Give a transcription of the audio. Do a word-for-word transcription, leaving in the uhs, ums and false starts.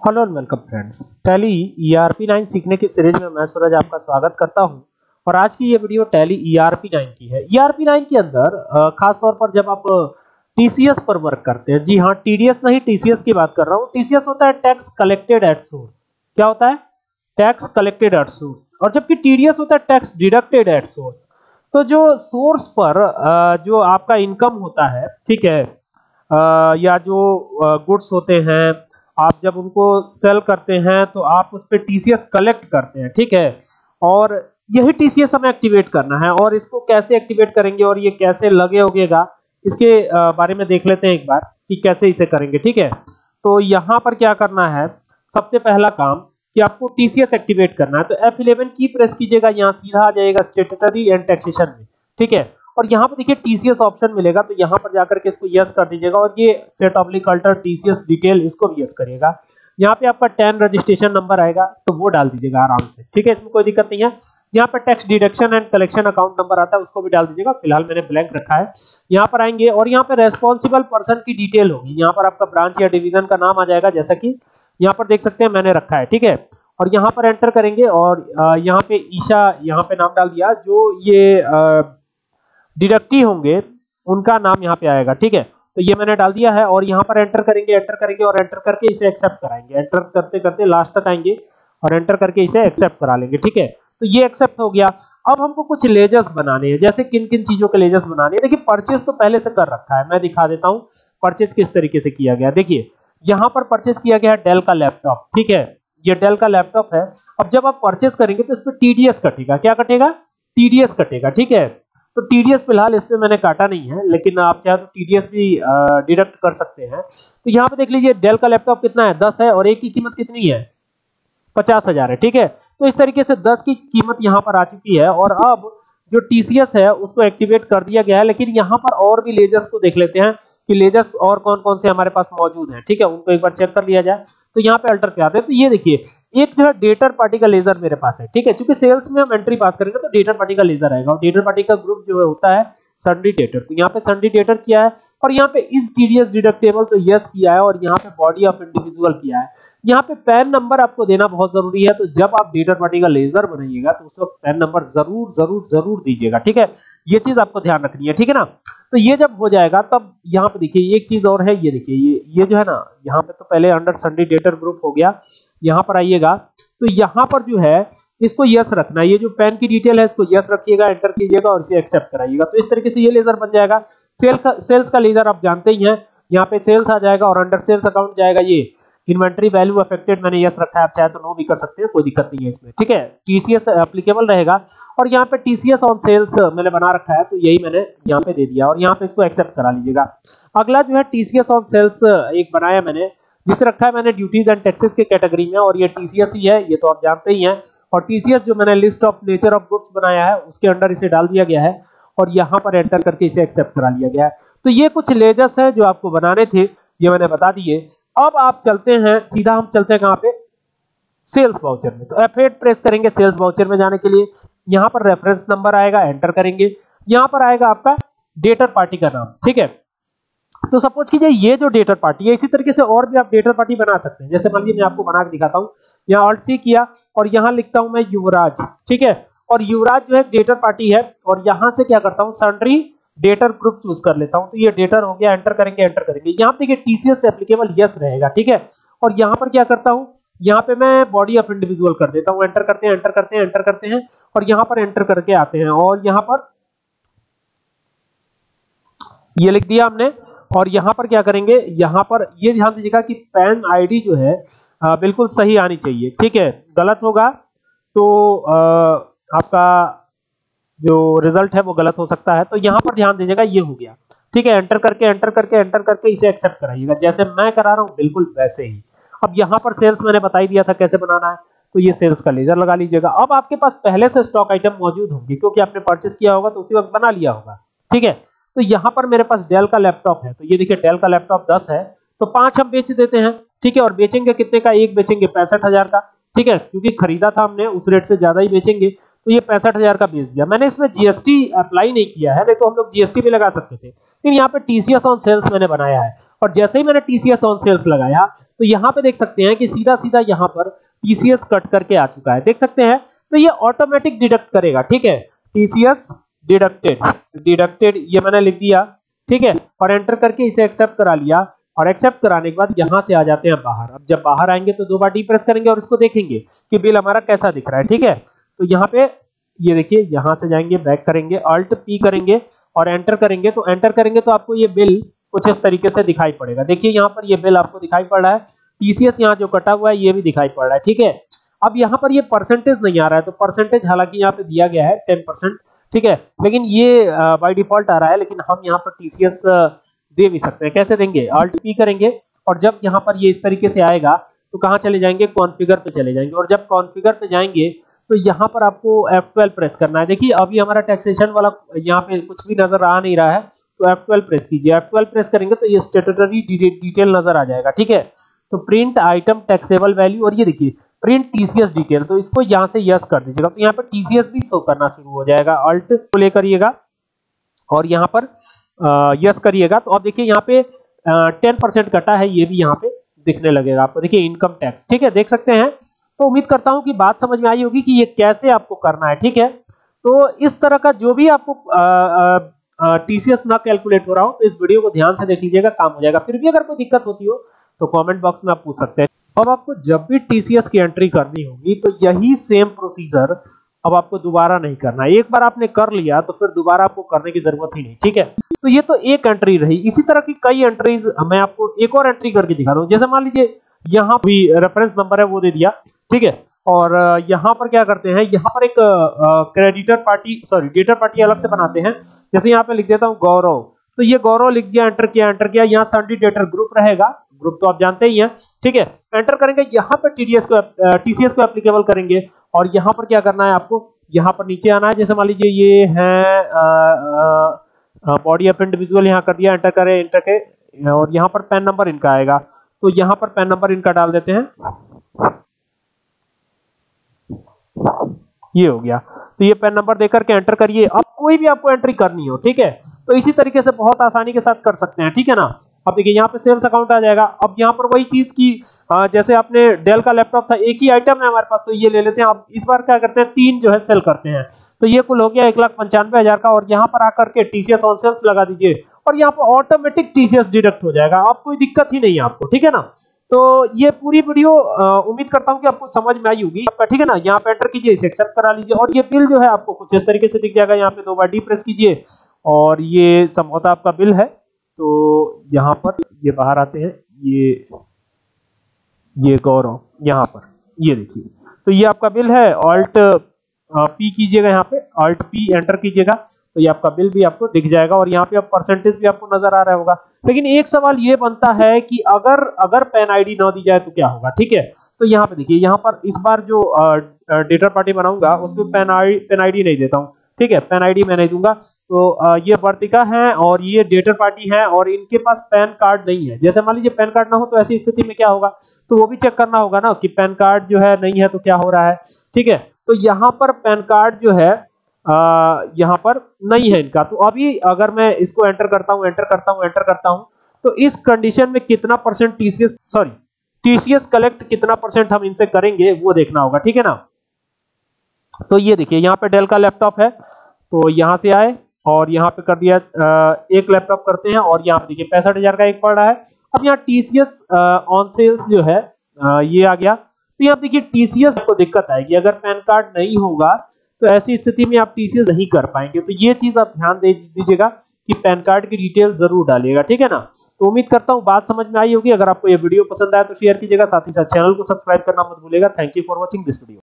Hello and welcome friends. Tally E R P nine सीखने की series में मैं सूरज आपका स्वागत करता हूं और आज की ये video Tally E R P nine की है। ई आर पी नाइन के अंदर अ, खास तौर पर जब आप टी सी एस पर वर्क करते हैं, जी हाँ टी डी एस नहीं टी सी एस की बात कर रहा हूं। टी सी एस होता है टैक्स कलेक्टेड एट सोर्स। क्या होता है? Tax collected at source. और जबकि टी डी एस होता है टैक्स डिडक्टेड एट सोर्स। तो जो सोर्स पर अ, जो आपका इनकम होता है, ठीक है, अ, या जो गुड्स होते हैं, आप जब उनको सेल करते हैं तो आप उस पे टी सी एस कलेक्ट करते हैं, ठीक है। और यही टी सी एस हमें एक्टिवेट करना है और इसको कैसे एक्टिवेट करेंगे और ये कैसे लगे होगेगा, इसके बारे में देख लेते हैं एक बार कि कैसे इसे करेंगे, ठीक है। तो यहाँ पर क्या करना है, सबसे पहला काम कि आपको टी सी एस एक्टिवेट करना है। तो एफ इलेवन की प्रेस कीजिएगा, यहाँ सीधा आ जाएगा स्टेटरी एंड टैक्सेशन में, ठीक है। और यहाँ पर देखिए टी सी एस ऑप्शन मिलेगा, तो यहाँ पर जाकर के इसको यस कर दीजिएगा और ये set oblique alter T C S detail इसको भी यस करिएगा। यहाँ पे आपका टेन रजिस्ट्रेशन नंबर आएगा तो वो डाल दीजिएगा आराम से, ठीक है, इसमें कोई दिक्कत नहीं है। यहाँ पर tax deduction and collection account number आता है, उसको भी डाल दीजिएगा, फिलहाल मैंने ब्लैंक रखा है। यहाँ पर आएंगे और यहाँ पे रेस्पॉन्सिबल पर्सन की डिटेल होगी, यहाँ पर आपका ब्रांच या डिवीजन का नाम आ जाएगा, जैसा कि यहाँ पर देख सकते हैं मैंने रखा है, ठीक है। और यहाँ पर एंटर करेंगे और यहाँ पे ईशा यहाँ पे नाम डाल दिया, जो ये डिडक्टी होंगे उनका नाम यहाँ पे आएगा, ठीक है। तो ये मैंने डाल दिया है और यहाँ पर एंटर करेंगे एंटर करेंगे और एंटर करके इसे एक्सेप्ट कराएंगे। एंटर करते करते लास्ट तक आएंगे और एंटर करके इसे एक्सेप्ट करा लेंगे, ठीक है। तो ये एक्सेप्ट हो गया। अब हमको कुछ लेजर्स बनाने हैं, जैसे किन किन चीजों के लेजर्स बनाने हैं। देखिए परचेज तो पहले से कर रखा है, मैं दिखा देता हूँ परचेज किस तरीके से किया गया। देखिए यहाँ पर परचेज किया गया है डेल का लैपटॉप, ठीक है, ये डेल का लैपटॉप है। अब जब आप परचेज करेंगे तो इस पर टी डी एस कटेगा। क्या कटेगा? टी डी एस कटेगा, ठीक है। तो टी डी एस फिलहाल इसमें मैंने काटा नहीं है, लेकिन आप चाहे तो टी डी एस भी डिडक्ट कर सकते हैं। तो यहाँ पे देख लीजिए डेल का लैपटॉप कितना है, दस है और एक की कीमत कितनी है, पचास हजार है, ठीक है। तो इस तरीके से दस की कीमत यहाँ पर आ चुकी है और अब जो टी सी एस है उसको एक्टिवेट कर दिया गया है। लेकिन यहाँ पर और भी लेजर्स को देख लेते हैं कि लेजर्स और कौन कौन से हमारे पास मौजूद हैं, ठीक है, उनको एक बार चेक कर लिया जाए। तो यहाँ पे अल्टर पे आते हैं, तो ये देखिए एक जो है डेटर पार्टी का लेजर मेरे पास है, ठीक है। क्योंकि सेल्स में हम एंट्री पास करेंगे तो डेटर पार्टी का लेजर आएगा और डेटर पार्टी का ग्रुप जो है होता है सन्डी डेटर। तो यहाँ पे सन्डी डेटर किया है और यहाँ पे is T D S deductible तो यस किया है और यहाँ पे बॉडी ऑफ इंडिविजुअल किया है। यहाँ पे पैन नंबर आपको देना बहुत जरूरी है, तो जब आप डेटर पार्टी का लेजर बनाइएगा तो उस वक्त पैन नंबर जरूर जरूर जरूर दीजिएगा, ठीक है। ये चीज आपको ध्यान रखनी है, ठीक है ना। तो ये जब हो जाएगा तब यहाँ पे देखिए एक चीज और है, ये देखिए ये ये जो है ना, यहाँ पे तो पहले अंडर सन्डी डेटर ग्रुप हो गया। यहाँ पर आइएगा तो यहाँ पर जो है इसको यस रखना है, ये जो पैन की डिटेल है इसको यस रखिएगा, एंटर कीजिएगा और इसे एक्सेप्ट कराइएगा। तो इस तरीके से ये लेजर बन जाएगा। सेल का सेल्स का लेजर आप जानते ही हैं, यहाँ पे सेल्स आ जाएगा और अंडर सेल्स अकाउंट जाएगा ये इन्वेंटरी वैल्यू अफेक्टेड, मैंने यस रखा है, आप चाहे तो नो भी कर सकते हैं, कोई दिक्कत नहीं है इसमें, ठीक है। टी सी एस एप्लीकेबल रहेगा और यहाँ पे T C S on sales मैंने बना रखा है, तो यही मैंने यहाँ पे दे दिया और यहाँ पे इसको एक्सेप्ट करा लीजिएगा। अगला जो है T C S on sales एक बनाया मैंने, जिसे रखा है मैंने ड्यूटीज एंड टैक्सेस के कैटेगरी में और ये टी सी एस ही है, ये तो आप जानते ही हैं। और टी सी एस जो मैंने list of nature of goods बनाया है उसके अंडर इसे डाल दिया गया है और यहाँ पर एंटर करके इसे एक्सेप्ट करा लिया गया है। तो ये कुछ लेजर्स है जो आपको बनाने थे, ये मैंने बता दिए। अब आप चलते हैं सीधा, हम चलते हैं कहां पे, सेल्स वाउचर में। तो एफ एट प्रेस करेंगे सेल्स वाउचर में जाने के लिए। यहाँ पर रेफरेंस नंबर आएगा, एंटर करेंगे, यहाँ पर आएगा आपका डेटर पार्टी का नाम, ठीक है। तो सपोज कीजिए ये जो डेटर पार्टी है, इसी तरीके से और भी आप डेटर पार्टी बना सकते हैं। जैसे मान लीजिए मैं आपको बना के दिखाता हूँ, यहाँ ऑल्ट सी किया और यहाँ लिखता हूं मैं युवराज, ठीक है। और युवराज जो है डेटर पार्टी है और यहाँ से क्या करता हूँ, सन्ड्री डेटर ग्रुप चूज कर लेता हूं। तो ये डेटर हो गया, एंटर करेंगे एंटर करेंगे, यहाँ पे देखिए T C S applicable yes रहेगा, ठीक है। और यहाँ पर क्या करता हूं, यहाँ पे मैं बॉडी ऑफ इंडिविजुअल कर देता हूं, एंटर करते हैं एंटर करते हैं एंटर करते हैं और यहाँ पर एंटर करके आते हैं और यहाँ पर ये लिख दिया हमने। और यहाँ पर क्या करेंगे, यहाँ पर ये ध्यान दीजिएगा कि पैन आईडी जो है आ, बिल्कुल सही आनी चाहिए, ठीक है। गलत होगा तो आ, आपका जो रिजल्ट है वो गलत हो सकता है। तो यहाँ पर ध्यान दीजिएगा, ये हो गया, ठीक है। एंटर करके एंटर करके एंटर करके इसे एक्सेप्ट कराइएगा, जैसे मैं करा रहा हूँ बिल्कुल वैसे ही। अब यहाँ पर सेल्स मैंने बता ही दिया था कैसे बनाना है, तो ये सेल्स का लेजर लगा लीजिएगा। अब आपके पास पहले से स्टॉक आइटम मौजूद होंगे क्योंकि आपने परचेस किया होगा तो उसी वक्त बना लिया होगा, ठीक है। तो यहाँ पर मेरे पास डेल का लैपटॉप है, तो ये देखिए डेल का लैपटॉप दस है, तो पांच हम बेच देते हैं, ठीक है। और बेचेंगे कितने का, एक बेचेंगे पैंसठ हजार का, ठीक है, क्योंकि खरीदा था हमने उस रेट से ज्यादा ही बेचेंगे। तो ये पैंसठ हजार का बेच दिया मैंने। इसमें जी एस टी अप्लाई नहीं किया है, नहीं तो हम लोग जी एस टी भी लगा सकते थे, लेकिन यहाँ पे T C S on sales मैंने बनाया है और जैसे ही मैंने टीसीएस ऑन सेल्स लगाया तो यहाँ पे देख सकते हैं कि सीधा सीधा यहाँ पर टीसीएस कट करके आ चुका है, देख सकते हैं। तो ये ऑटोमेटिक डिडक्ट करेगा, ठीक है, टीसीएस डिडक्टेड डिडक्टेड ये मैंने लिख दिया, ठीक है, और एंटर करके इसे एक्सेप्ट करा लिया। और एक्सेप्ट कराने के बाद यहां से आ जाते हैं बाहर। अब जब बाहर आएंगे तो दो बार डी प्रेस करेंगे और इसको देखेंगे कि बिल हमारा कैसा दिख रहा है, ठीक है। तो यहाँ पे ये देखिए, यहां से जाएंगे, बैक करेंगे, अल्ट पी करेंगे और एंटर करेंगे। तो एंटर करेंगे तो आपको ये बिल कुछ इस तरीके से दिखाई पड़ेगा। देखिए यहाँ पर ये बिल आपको दिखाई पड़ रहा है, टीसीएस यहाँ जो कटा हुआ है ये भी दिखाई पड़ रहा है, ठीक है। अब यहाँ पर ये परसेंटेज नहीं आ रहा है, तो परसेंटेज हालांकि यहाँ पे दिया गया है टेन परसेंट, ठीक है, लेकिन ये बाय डिफॉल्ट आ रहा है। लेकिन हम यहाँ पर टीसीएस दे भी सकते हैं, कैसे देंगे, अल्ट पी करेंगे और जब यहाँ पर ये इस तरीके से आएगा तो कहाँ चले जाएंगे, कॉन्फ़िगर पे चले जाएंगे। और जब कॉन्फ़िगर पे जाएंगे तो यहाँ पर आपको एफ ट्वेल्व प्रेस करना है। देखिए अभी हमारा टैक्सेशन वाला यहाँ पे कुछ भी नजर आ नहीं रहा है, तो एफ ट्वेल्व प्रेस कीजिए। एफ ट्वेल्व प्रेस करेंगे तो ये स्टैट्यूटरी डिटेल नजर आ जाएगा, ठीक है। तो प्रिंट आइटम टैक्सेबल वैल्यू, और ये देखिए प्रिंट टीसीएस डिटेल, तो इसको यहाँ से यस कर दीजिएगा तो यहाँ पर टीसीएस भी शो करना शुरू हो जाएगा। अल्ट को ले करिएगा और यहाँ पर यस करिएगा तो अब देखिए यहाँ पे टेन परसेंट कटा है, ये भी यहाँ पे दिखने लगेगा आपको, देखिए इनकम टैक्स, ठीक है, देख सकते हैं। तो उम्मीद करता हूं कि बात समझ में आई होगी कि ये कैसे आपको करना है, ठीक है। तो इस तरह का जो भी आपको टीसीएस ना कैलकुलेट हो रहा हो तो इस वीडियो को ध्यान से देख लीजिएगा, काम हो जाएगा। फिर भी अगर कोई दिक्कत होती हो तो कमेंट बॉक्स में आप पूछ सकते हैं। अब आपको जब भी टीसीएस की एंट्री करनी होगी तो यही सेम प्रोसीजर अब आपको दोबारा नहीं करना है। एक बार आपने कर लिया तो फिर दोबारा आपको करने की जरूरत ही नहीं, ठीक है। तो ये तो एक एंट्री रही, इसी तरह की कई एंट्रीज मैं आपको एक और एंट्री करके दिखा दूं। जैसे मान लीजिए यहाँ भी रेफरेंस नंबर है वो दे दिया, ठीक है, और यहाँ पर क्या करते हैं, यहाँ पर एक creditor party sorry debtor party अलग से बनाते हैं। जैसे यहाँ पे लिख देता हूँ गौरव, तो ये गौरव लिख दिया, एंटर किया एंटर किया यहाँ सन्डी डेटर ग्रुप रहेगा, ग्रुप तो आप जानते ही हैं, ठीक है। एंटर करेंगे, यहाँ पर टीडीएस को टीसीएस को एप्लीकेबल करेंगे और यहाँ पर क्या करना है आपको, यहाँ पर नीचे आना है। जैसे मान लीजिए ये है बॉडी ऑफ इंडिविजुअल, यहाँ कर दिया, एंटर करें एंटर के और यहाँ पर पैन नंबर इनका आएगा, तो यहाँ पर पैन नंबर इनका डाल देते हैं, ये हो गया। तो ये पैन नंबर देकर के एंटर करिए। अब कोई भी आपको एंट्री करनी हो, ठीक है, तो इसी तरीके से बहुत आसानी के साथ कर सकते हैं, ठीक है ना। अब देखिए यहाँ पे सेल्स अकाउंट आ जाएगा। अब यहाँ पर वही चीज की जैसे आपने डेल का लैपटॉप था, एक ही आइटम है हमारे पास, तो ये ले लेते हैं। अब इस बार क्या करते हैं, तीन जो है सेल करते हैं, तो ये कुल हो गया एक लाख पंचानवे हजार का। और यहाँ पर आकर के टीसीएस ऑन सेल्स लगा दीजिए और यहाँ पर ऑटोमेटिक टीसीएस डिडक्ट हो जाएगा, अब कोई दिक्कत ही नहीं है आपको, ठीक है ना। तो ये पूरी वीडियो उम्मीद करता हूँ कि आपको समझ में आई होगी आपका, ठीक है ना। यहाँ पे एंटर कीजिए, इसे एक्सेप्ट करा लीजिए और ये बिल जो है आपको कुछ इस तरीके से दिख जाएगा। यहाँ पे दो बार डी प्रेस कीजिए और ये समझौता आपका बिल है। तो यहाँ पर ये बाहर आते हैं, ये ये गौरव, यहाँ पर ये देखिए, तो ये आपका बिल है। ऑल्ट पी कीजिएगा, यहाँ पे ऑल्ट पी एंटर कीजिएगा तो ये आपका बिल भी आपको दिख जाएगा और यहाँ पे अब परसेंटेज भी आपको नजर आ रहा होगा। लेकिन एक सवाल ये बनता है कि अगर अगर पैन आईडी ना दी जाए तो क्या होगा, ठीक है। तो यहाँ पे देखिए, यहाँ पर इस बार जो डेटर पार्टी बनाऊंगा उसमें पैन आई पैन आईडी नहीं देता हूँ, ठीक है, पैन आईडी मैं नहीं दूंगा। तो आ, ये वर्तिका है और ये डेटर पार्टी है और इनके पास पैन कार्ड नहीं है। जैसे मान लीजिए पैन कार्ड ना हो तो ऐसी स्थिति में क्या होगा, तो वो भी चेक करना होगा ना कि पैन कार्ड जो है नहीं है तो क्या हो रहा है, ठीक है। तो यहाँ पर पैन कार्ड जो है आ, यहाँ पर नहीं है इनका। तो अभी अगर मैं इसको एंटर करता हूँ एंटर करता हूँ एंटर करता हूँ तो इस कंडीशन में कितना percent TCS sorry TCS collect कितना परसेंट हम इनसे करेंगे वो देखना होगा, ठीक है ना। तो ये देखिए यहाँ पे डेल का लैपटॉप है, तो यहाँ से आए और यहाँ पे कर दिया एक लैपटॉप करते हैं और यहाँ पे देखिए पैंसठ हजार का एक पड़ रहा है। अब यहाँ टीसीएस ऑन सेल्स जो है आ, ये आ गया। तो यहाँ देखिए टीसीएस को दिक्कत आएगी, अगर पैन कार्ड नहीं होगा तो ऐसी स्थिति में आप टीसीएस नहीं कर पाएंगे। तो ये चीज आप ध्यान दे दीजिएगा कि पैन कार्ड की डिटेल जरूर डालिएगा, ठीक है ना। तो उम्मीद करता हूँ बात समझ में आई होगी। अगर आपको ये वीडियो पसंद आया तो शेयर कीजिएगा, साथ ही साथ चैनल को सब्सक्राइब करना मत भूलिएगा। Thank you for watching this video.